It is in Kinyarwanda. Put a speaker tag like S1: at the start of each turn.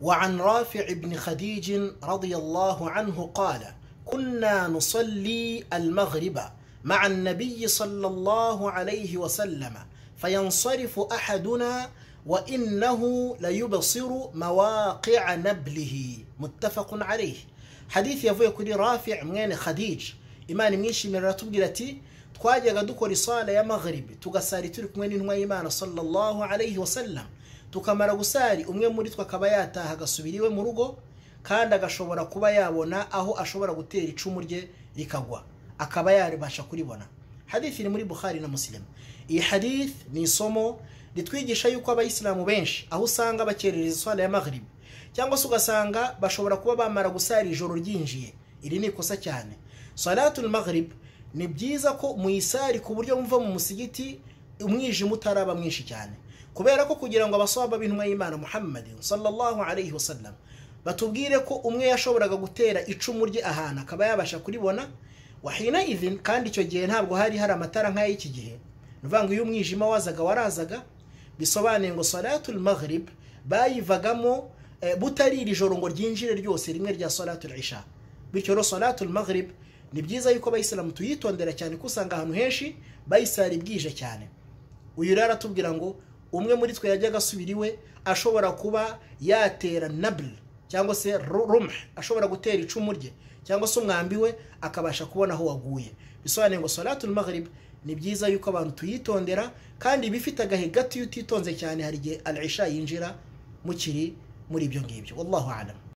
S1: وعن رافع بن خديج رضي الله عنه قال كنا نصلي المغرب مع النبي صلى الله عليه وسلم فينصرف أحدنا وإنه ليبصر مواقع نبله متفق عليه. حديث يفوي كل رافع من خديج إيمان ميشي من رتبجلتي twajyaga dukora isala ya maghrib tugasari turi kumwe n'intumwa y'Imana sallallahu alayhi wasallam tukamara gusari umwe muri twa akaba yataha gasubiriwe mu rugo kandi agashobora kuba yabona aho ashobora gutera icumu rye rikagwa akaba yaribasha kuribona. Hadith ni muri Bukhari na Muslim. Iyi hadith ni isomo ritwigisha yuko abayisilamu benshi aho usanga bakerereza isala ya maghrib cyangwa se ugasanga bashobora kuba bamara gusari ijoro ryinjiye. Iri ni ikosa cyane. Salatul maghrib ni byiza ko muyisari ku buryo mumva mu musigiti umwijima utaraba mwinshi cyane, kubera ko kugira ngo abaswaba b'intumwa y'Imana Muhammad sallallahu alayhi wasallam batubwire ko umwe yashoboraga gutera icumu rye ahantu akaba yabasha kuribona wahina idhin, kandi icyo gihe ntabwo hari amatara nk'ay'iki gihe, nuvanga iyo umwijima wazaga warazaga, bisobanuye ngo salatul maghrib bayivagamo butari iri joro ngo ryinjire ryose rimwe rya salatul isha. Bityo ro salatul maghrib ni byiza yuko abayisilamu tuyitondera cyane kusanga ahantu henshi bayisari bwije cyane. Uyu rara tubwira ngo umwe muri twe yajyaga asubiriwe ashobora kuba yatera nabl cyangwa se rumh, ashobora gutera icumu rye cyangwa se umwambi we akabasha kubona aho waguye. Bisobanuye ngo salatul maghrib ni byiza yuko abantu tuyitondera, kandi bifite agahe gato utitonze cyane hari igihe al-isha yinjira mukiri muri ibyo ngibyo. Wallahu a'lam.